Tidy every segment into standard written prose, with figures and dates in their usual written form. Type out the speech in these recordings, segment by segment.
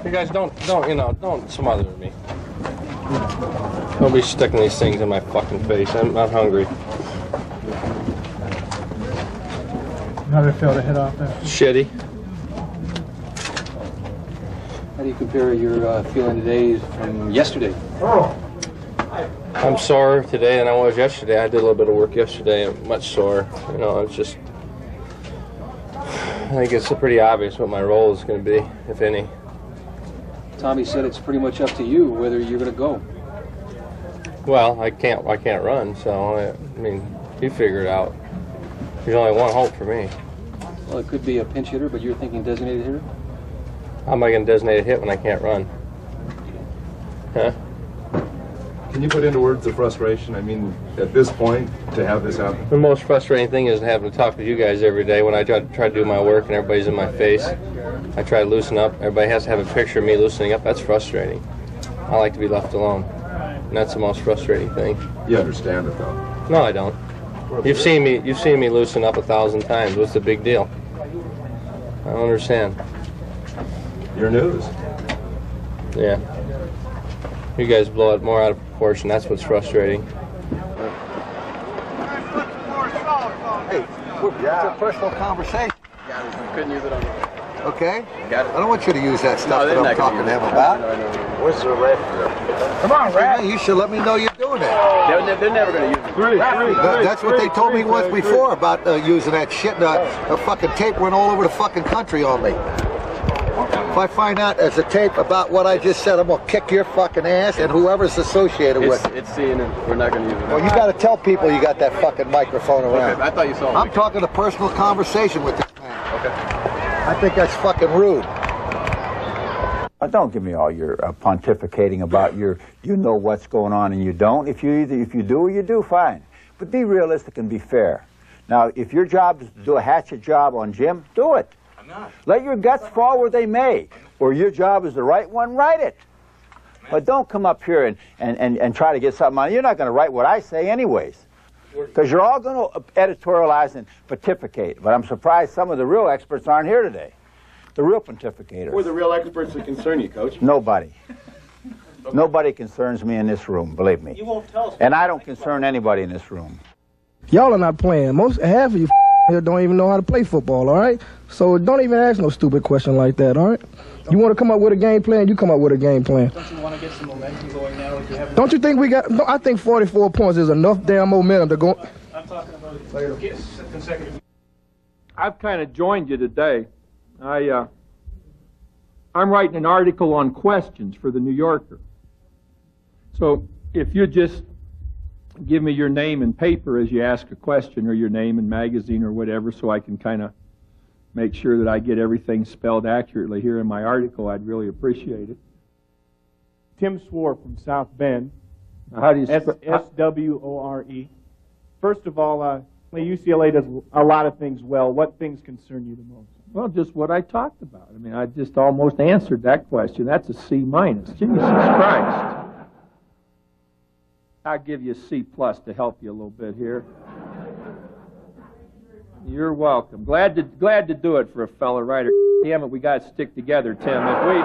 You guys don't smother me. Don't be sticking these things in my fucking face. I'm not hungry. How did it feel to hit off there? Shitty. How do you compare your feeling today from yesterday? I'm sore today than I was yesterday. I did a little bit of work yesterday. I'm much sore. You know, it's just... I think it's pretty obvious what my role is going to be, if any. Tommy said it's pretty much up to you whether you're going to go. Well, I can't run, so, I mean, you figure it out. There's only one hope for me. Well, it could be a pinch hitter, but you're thinking designated hitter? How am I going to designate a hit when I can't run? Huh? Can you put into words the frustration? I mean, at this point, to have this happen? The most frustrating thing is having to talk to you guys every day when I try to do my work and everybody's in my face. I try to loosen up. Everybody has to have a picture of me loosening up. That's frustrating. I like to be left alone. And that's the most frustrating thing. You understand it, though? No, I don't. You've seen me loosen up 1,000 times. What's the big deal? I don't understand. Your news. Yeah. You guys blow it more out of proportion. That's what's frustrating. Hey, it's a personal conversation. Couldn't use it on. Okay? Got it. I don't want you to use that stuff that I'm talking to him about. Where's the ref? Come on, Rap. You should let me know you're doing it. They're never going to use it. That's what they told me once before about using that shit. The fucking tape went all over the fucking country on me. If I find out there's a tape about what I just said, I'm going to kick your fucking ass and whoever's associated with it. It's CNN. We're not going to use it. Well, you got to tell people you got that fucking microphone around. Okay, I thought you saw me. I'm talking a personal conversation with this man. Okay. I think that's fucking rude. Don't give me all your pontificating about you know what's going on and you don't. If you do or you do, fine. But be realistic and be fair. Now, if your job is to do a hatchet job on Jim, do it. I'm not. Let your guts fall where they may. Or your job is the right one, write it. But don't come up here and try to get something on. You're not going to write what I say anyways. Because you're all going to editorialize and pontificate. But I'm surprised some of the real experts aren't here today. The real pontificators. Who are the real experts that concern you, Coach? Nobody. Nobody concerns me in this room, believe me. You won't tell us. And I don't concern anybody in this room. Y'all are not playing. Half of you here don't even know how to play football, all right? So don't even ask no stupid question like that, all right? You want to come up with a game plan, you come up with a game plan. Don't you want to get some momentum going now? If you have Don't you think we got... No, I think 44 points is enough damn momentum to go... I'm talking about consecutive. I've kind of joined you today. I'm writing an article on questions for the New Yorker. So if you just give me your name and paper as you ask a question, or your name and magazine or whatever, so I can kind of make sure that I get everything spelled accurately here in my article, I'd really appreciate it. Tim Swore from South Bend. How do you S-W-O-R-E. First of all, UCLA does a lot of things well. What things concern you the most? Well, just what I talked about. I mean, I just almost answered that question. That's a C minus. Jesus Christ. I'll give you a C plus to help you a little bit here. You're welcome. Glad to do it for a fellow writer. Damn it, we got to stick together, Tim.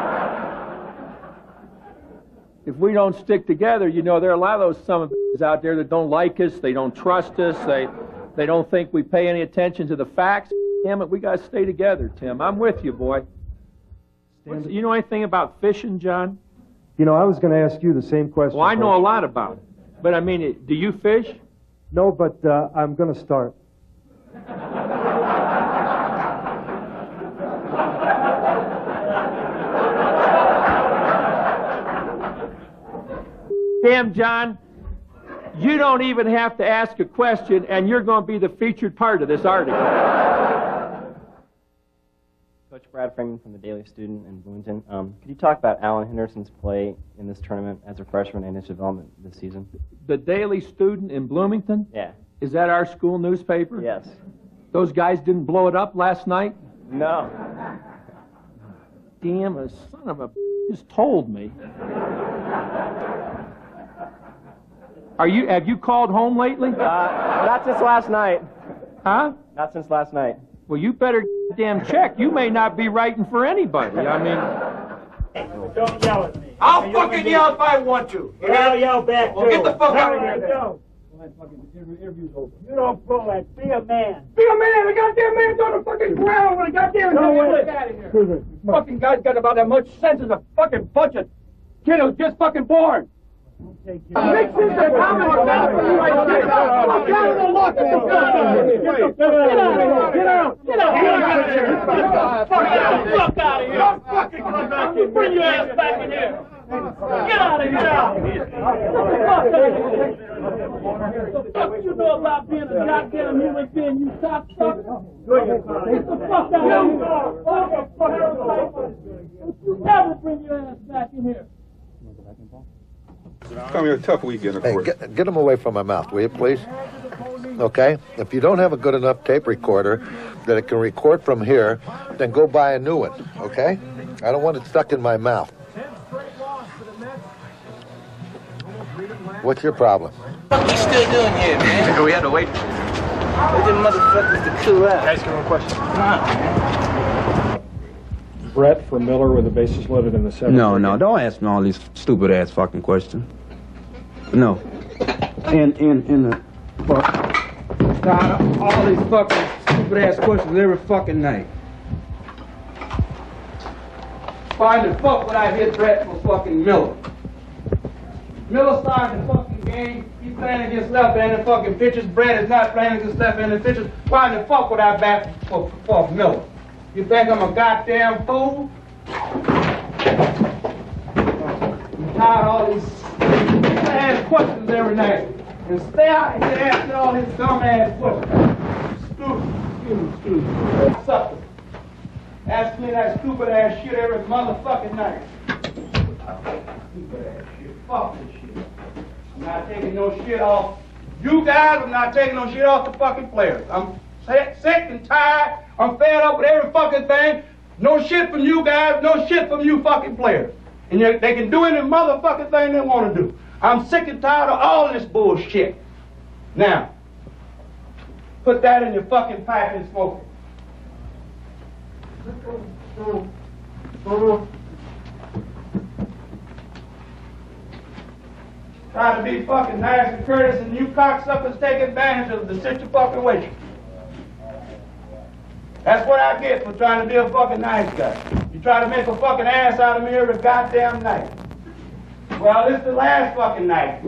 If we don't stick together, you know, there are a lot of those some out there that don't like us, they don't trust us, they don't think we pay any attention to the facts. Damn it, we got to stay together, Tim. I'm with you, boy. You know anything about fishing, John? You know, I was going to ask you the same question. Well, I know a lot about it. But, I mean, do you fish? No, but I'm going to start. Damn, John, you don't even have to ask a question, and you're going to be the featured part of this article. Coach Brad Franklin from the Daily Student in Bloomington. Could you talk about Alan Henderson's play in this tournament as a freshman and his development this season? The Daily Student in Bloomington? Yeah. Is that our school newspaper? Yes. Those guys didn't blow it up last night? No. Damn, a son of a just told me. Have you called home lately? Not since last night. Huh? Not since last night. Well, you better damn check. You may not be writing for anybody. I mean, Don't yell at me. I'll fucking yell if I want to. I'll yell back too. Well, get the fuck out of here then. Go. Interview's over. You don't pull that. Be a man. Be a man! The goddamn man's on the fucking ground when the goddamn Get out of here. Fucking guy's got about that much sense as a fucking bunch of kid who's just fucking born. Get out of the locker room. Get out. Fuck out of here. Don't fucking come back here. Bring your ass back in here. Get out of here. Get the fuck out of here. What you know about being a goddamn human being, you cocksucker? Get the fuck out of here. You never bring your ass back in here. It's going to be a tough weekend, of course. Get them away from my mouth, will you, please? Okay? If you don't have a good enough tape recorder that it can record from here, then go buy a new one, okay? I don't want it stuck in my mouth. What's your problem? What you still doing here, man? We had to wait. Where's them motherfuckers to cool out? Guys, give him a question. Come on. Brett for Miller with the bases loaded in the seventh. No, don't ask me all these stupid ass fucking questions. No. In the fuck. God, all these fucking stupid ass questions every fucking night. Why the fuck would I hit Brett for fucking Miller? Miller started the fucking game. He's playing against left-handed fucking pitchers. Brett is not playing against left-handed pitchers. Why the fuck would I bat for Miller? You think I'm a goddamn fool? I'm tired of all these ass questions every night. And stay out here asking all these dumb ass questions. Stupid. Sucker. Ask me that stupid ass shit every motherfucking night. Stupid ass shit. Fuck this shit. I'm not taking no shit off you guys. I'm not taking no shit off the fucking players. I'm sick and tired. I'm fed up with every fucking thing. No shit from you guys. No shit from you fucking players. And they can do any motherfucking thing they want to do. I'm sick and tired of all this bullshit. Now, put that in your fucking pipe and smoke it. Try to be fucking nice and courteous, and you cocksuckers take advantage of the situation. That's what I get for trying to be a fucking nice guy. You try to make a fucking ass out of me every goddamn night. Well, this is the last fucking night.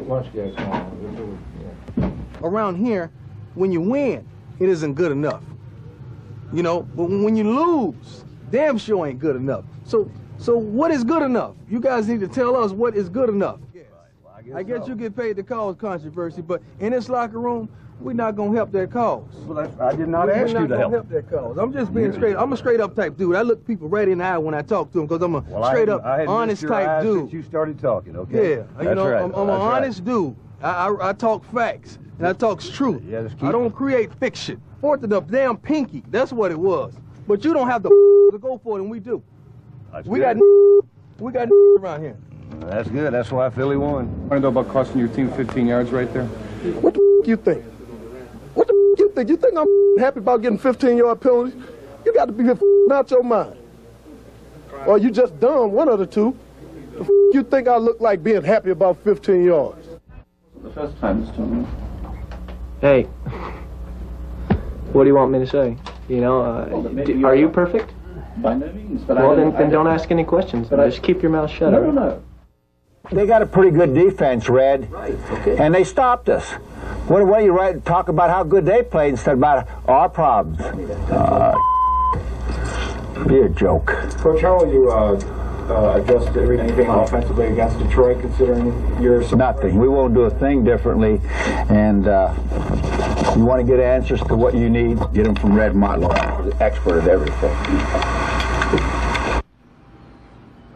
Around here, when you win, it isn't good enough. You know, but when you lose, damn sure ain't good enough. So what is good enough? You guys need to tell us what is good enough. I guess you get paid to cause controversy, but in this locker room, we're not gonna help that cause. Well, I did not ask you to help that cause. I'm just being straight. I'm a straight up type dude. I look people right in the eye when I talk to them because I'm a straight up, honest type dude. Since you started talking, okay? Yeah, you know, right. I'm an honest dude. I talk facts and I talk truth. Yeah, I don't create fiction. Fourth of the damn pinky. That's what it was. But you don't have the to go for it, and we do. We got around here. That's good. That's why Philly won. I know about costing your team 15 yards right there. What the you think? What the you think? You think I'm happy about getting 15-yard penalties? You got to be out your mind. Or you just dumb, one of the two. The you think I look like being happy about 15 yards? The first time this tournament. Hey, what do you want me to say? You know, are you perfect? By no means. But well, then don't ask any questions. Just keep your mouth shut. No. They got a pretty good defense, Red. Right, okay. And they stopped us. What do you talk about how good they played instead about our problems? You're a joke. Coach, how will you adjust anything offensively against Detroit, considering your... Nothing. We won't do a thing differently. And you want to get answers to what you need, get them from Red Motlow, the expert at everything.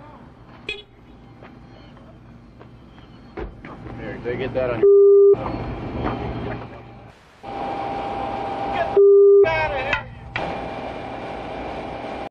They get that on your